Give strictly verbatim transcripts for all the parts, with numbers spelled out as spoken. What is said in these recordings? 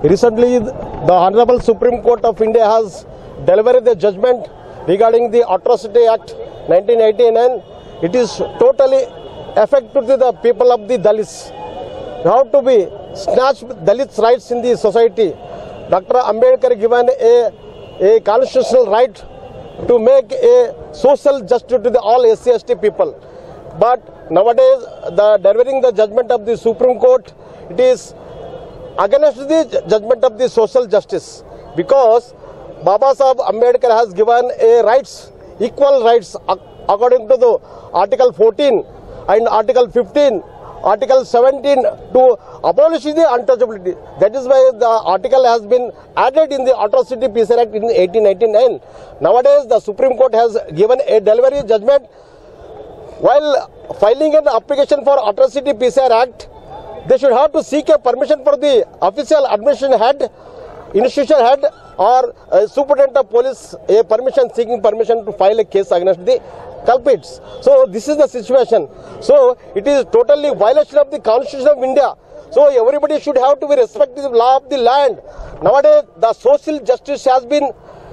Recently, the Honorable Supreme Court of India has delivered the judgment regarding the Atrocity Act nineteen eighty-nine. It is totally affected to the people of the Dalits. How to be snatched Dalits' rights in the society. Doctor Ambedkar given a, a constitutional right to make a social justice to the all S C S T people. But nowadays, the delivering the judgment of the Supreme Court, it is against the judgment of the social justice, because Baba Sahib Ambedkar has given a rights, equal rights according to the Article fourteen and Article fifteen, Article seventeen to abolish the untouchability. That is why the article has been added in the Atrocity Peace Act in eighteen ninety-nine. Nowadays, the Supreme Court has given a delivery judgment. While filing an application for Atrocity Peace Act, they should have to seek a permission for the official administration head, institution head, or uh, superintendent of police, a permission seeking permission to file a case against the culprits. So this is the situation. So it is totally violation of the Constitution of India. So everybody should have to be respect the law of the land. Nowadays, the social justice has been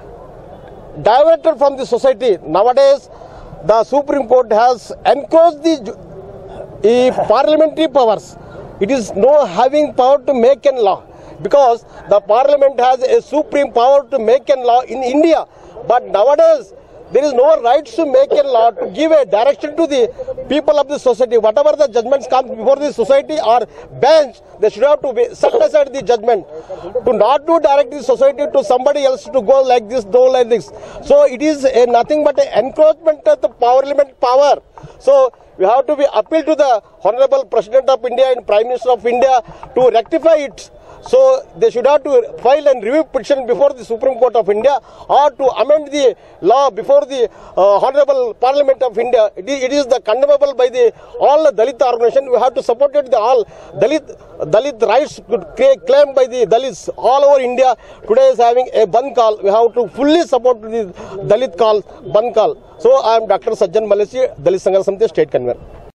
diverted from the society. Nowadays, the Supreme Court has encroached the uh, parliamentary powers. It is no having power to make a law, because the parliament has a supreme power to make a law in India. But nowadays, there is no right to make a law, to give a direction to the people of the society. Whatever the judgments come before the society or bench, they should have to be set aside the judgment, to not to direct the society to somebody else to go like this, go like this. So it is a nothing but an encroachment of the parliament power. So we have to be appeal to the Honorable President of India and Prime Minister of India to rectify it. So they should have to file and review petition before the Supreme Court of India, or to amend the law before the uh, Honorable Parliament of India. It is, it is the condemnable by the all the Dalit organization. We have to support it. The all Dalit Dalit rights could claim by the Dalits all over India. Today is having a Bandh call. We have to fully support the Dalit call, Bandh call. So I am Doctor Sajjan Malesi, Dalit Sangharsh samiti State Convener.